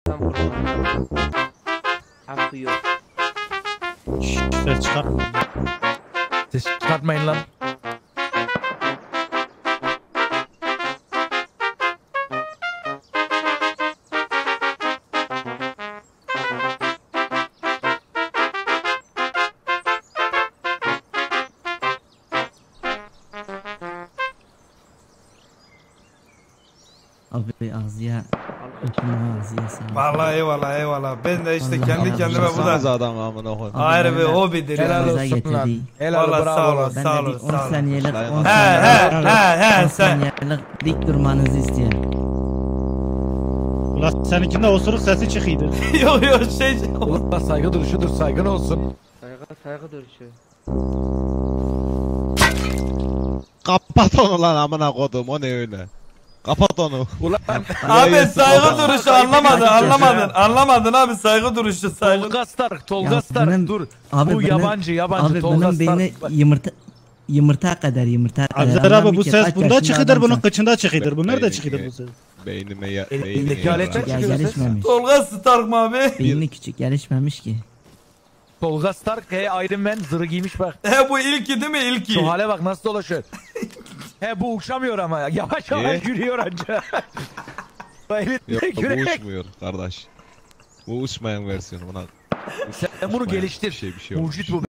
tam kurban. Hakkı yok. Ses çıkartma. Ses çıkartmayın lan. Abi ağzıya öpme ağzıya sağ ol. Vallahi eyvallah. Ben de işte Allah kendi Allah. kendime bu da adam amına koyayım. ayrı bir hobidir Helal ya. Bize olsun lan. getirdi. Helal Vallahi bravo sağ ol. lan. Ben Sağ de olun, bir sağ 10 olun. saniyelik He, 10 He saniyelik sen. dik durmanızı istiyorum. Ulan seninkinde osuruk sesi çıkıydı. Yok şey. Ulan saygı duruşudur, saygın olsun. Saygı duruşu. Kapat onu lan amına koydum, o ne öyle? Kapat onu. Ulan Abi saygı duruşu anlamadın abi, saygı duruşu saygı. Tolga Stark, Tolga Ya Stark benim- dur. abi Bu benim- yabancı Abi Tolga bunun beyni Stark. yumurta kadar. Abzer Adam abi bu ki ses kaç bunda yaşında çıkıdır, bunun adamsın. kıçında çıkıdır. Bu nerede Beyni- çıkıdır bu ses? Beynime Elindeki aletten Ya çıkıyor ses. gelişmemiş. Tolga Stark mı abi? Beyni küçük gelişmemiş ki. Tolga Stark, Iron Man zırhı giymiş bak. Bu ilki değil mi ilki? Şu hale bak nasıl dolaşıyor. Bu uçamıyor ama yavaş yavaş yürüyor anca. Yok Elinde bu kürek. uçmuyor kardeş. Bu uçmayan versiyonu buna. Sen bunu Uçmayan geliştir. Bir şey olmuş. Mucit bu.